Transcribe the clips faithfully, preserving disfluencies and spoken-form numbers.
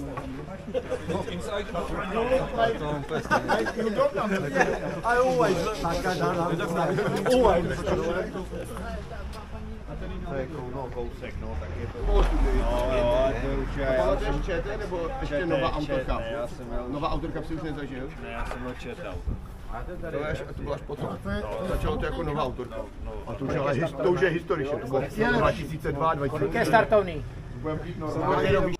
I always look like I don't know. Always. To je no, kousek, no, tak je to... No, jo, to už je... Ale to je ČT, nebo ještě nová autorka? Ne, já jsem měl... Nová autorka si už nezažil? Ne, já jsem měl ČT auto. To, je, to bylo až potom. Začalo to jako nová autorka. A to už, ale, to už je historicky, to bylo dva tisíce dva, dva tisíce tři. Kolik je startovný? Budeme být normálně.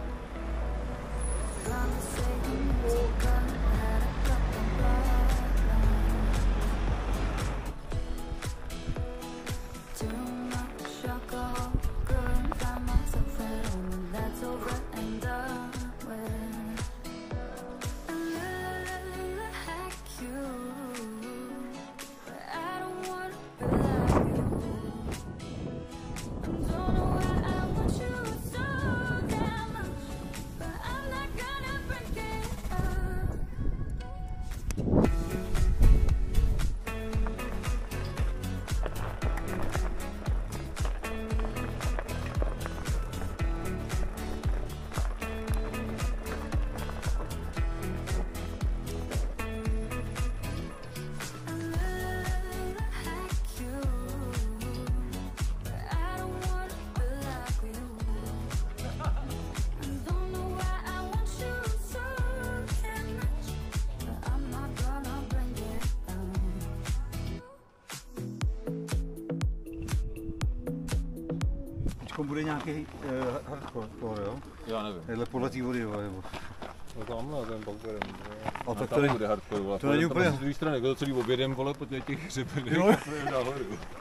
Bude nějaký uh, hardcore, jo? Já nevím. Takhle podle té vody, jo? No tamhle, ten pak bude. A tak to bude hardcore, vole. To není úplně... Z druhé strany, jako to celý obědem, vole, po těch hřebenech, nahoru.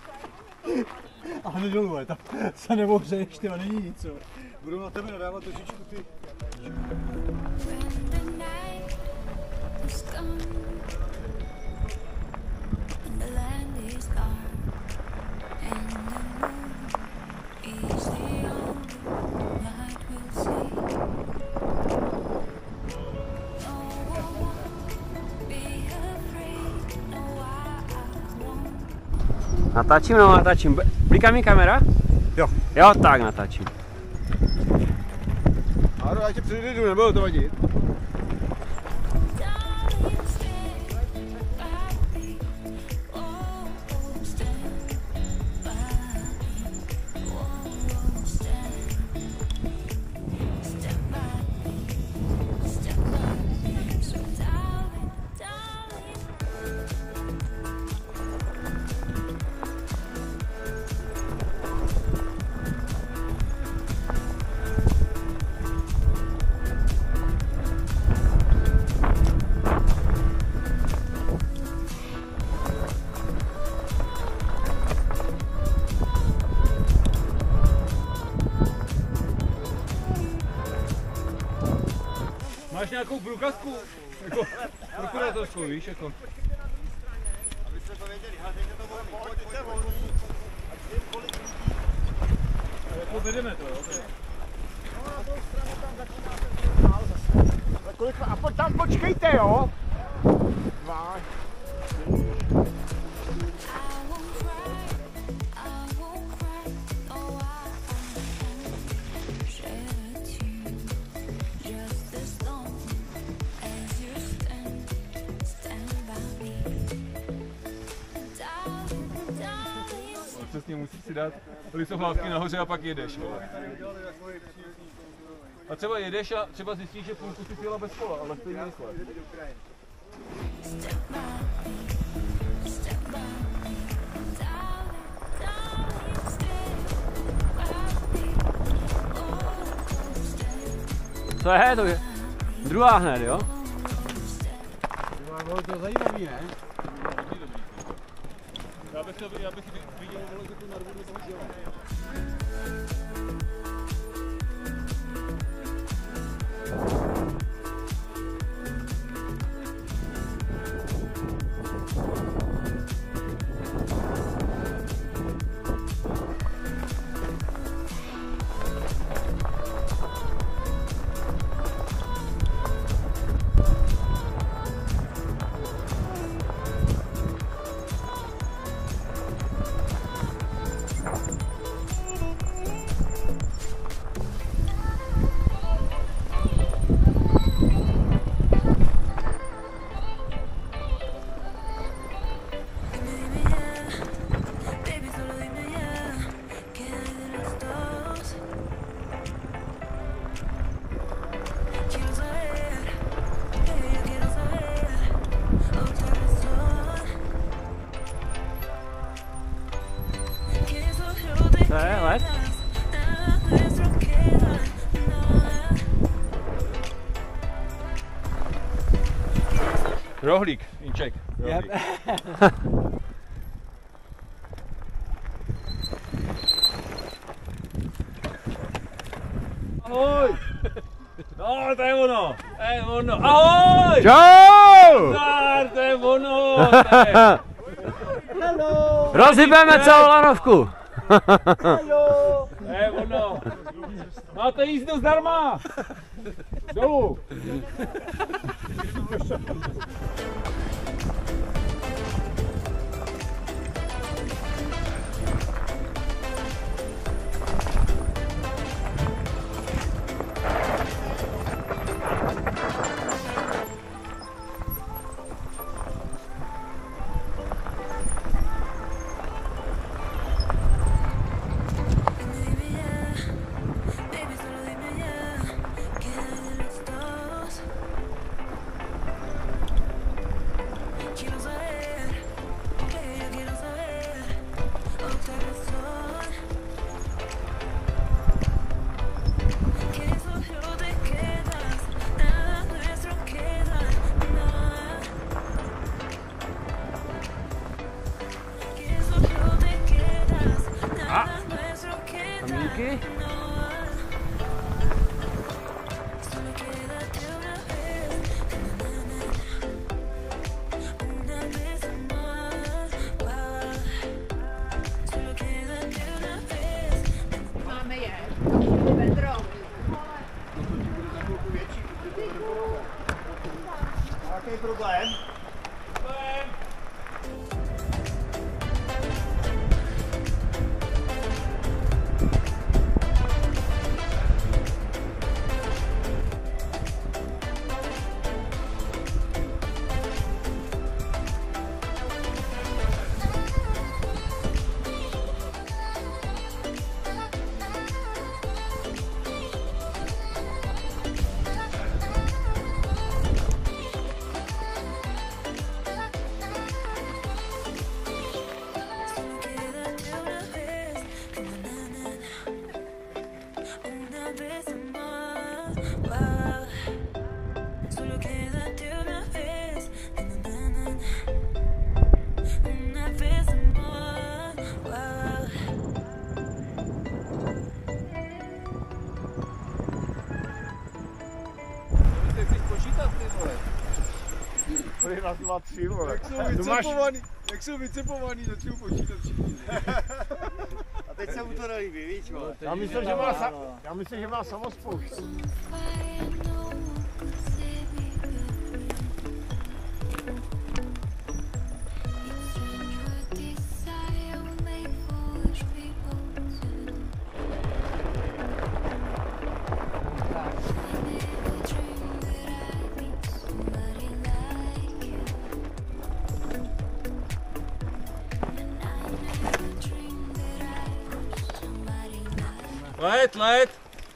A hned dolů, tam se nebouřeješ, ty, a není nic, jo. Budou na tebe nadávat trošičku ty... Natáčím, no natáčím. Bliká mi kamera? Jo. Jo, tak natáčím. Áro, já tě předjedu, nebudu to vadit. Máš nějakou průkazku? Jako prokurátorskou, víš, jako. Abyste to věděli, hádejte to volný, pojďte volný. Jako vedeme to, jo? No na druhou stranu tam začínáte zase. Kolik, a pojď tam počkejte, jo? Dva. Přesně musíš si dát lisohlávky nahoře a pak jedeš. Vole. A třeba jedeš a třeba zjistíš, že půlku si jela bez kola, ale stejně rychle. Co je to? Je druhá hned, jo? Bylo to zajímavý, ne? Já bych, to, já bych viděl, že tu narvu to dělá. rohlík, Inček. Rohlík. Ahoj! No, to je ono, to je ono. Ahoj! Čau! Zdar, to je ono! To je... Rozhybeme celou lanovku. To je ono. Máte jízdu zdarma! Dolů! Kamínky? Máme je. Pedro. Jaký problém? Raz, dva, tři, vole. Jak jsou vycepovaný, jak jsou vycepovaný, začnou počítat všichni. A teď se mu to nelíbí, víš, vole. Já myslím, že má, sa... Já myslím, že má samospoušť. Let, let!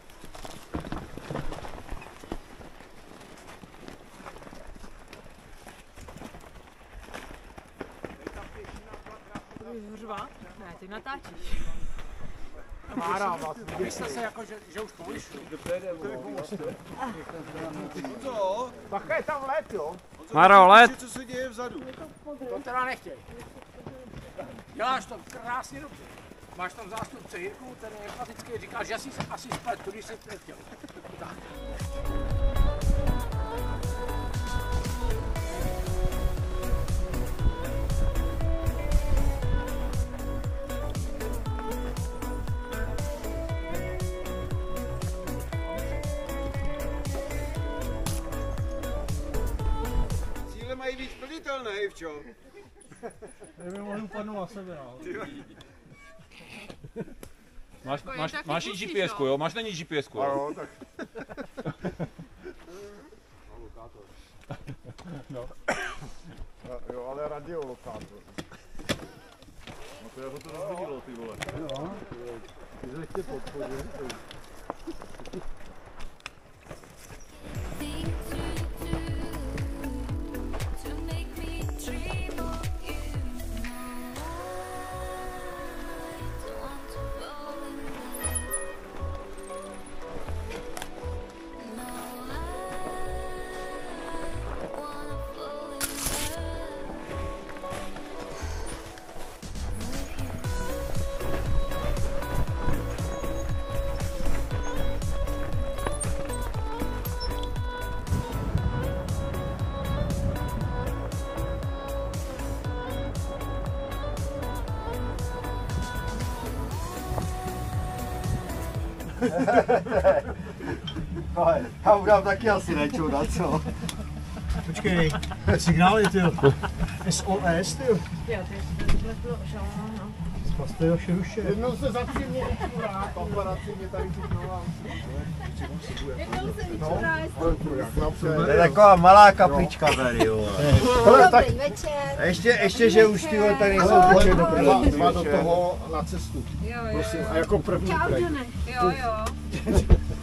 Hřva? Ne, ty natáčíš. Mára, vlastně. Myslíte se jako, že, že už povyšli. Co? Bacha je tam let, jo? Maro, let! Co se děje vzadu? To teda nechtěj. Děláš to krásně dobře. Máš tam zástupce Jirku, ten je empatický, říkal, že jsi asi splet, když jsi nechtěl. Tak. Cíle mají být splnitelné, Ivčo. Kdyby mohli upadnout na sebe, no. Máš, Jako máš, taky máš i musíš, G P S ku, jo? jo? Máš na ní G P S ku, jo? Ano, tak. No. Jo, ale radiolokátor. No to jako to rozhodilo, ty vole. Jo. Ty se chtěl podpořit. Ale já udám taky asi nečuda, co? Počkej, signály, ty jo. S O S, ty jo. Jo, ty jsi to šalom, no. Spasty jo, širuše. Jednou se zapřímě učurá, paparaci mě tady chytnula. Jednou se vyčurá, To je taková malá kaplička tady, jo. dobrý večer. Ještě, ještě, že už tyhle tady jsou počet do Dva do toho na cestu. Jo, jo, Prosím, a jako první Čau, prej. Johne. Jo, jo.